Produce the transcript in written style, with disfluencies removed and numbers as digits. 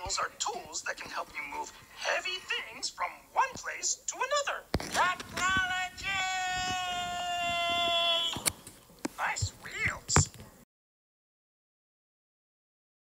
wheels are tools that can help you move heavy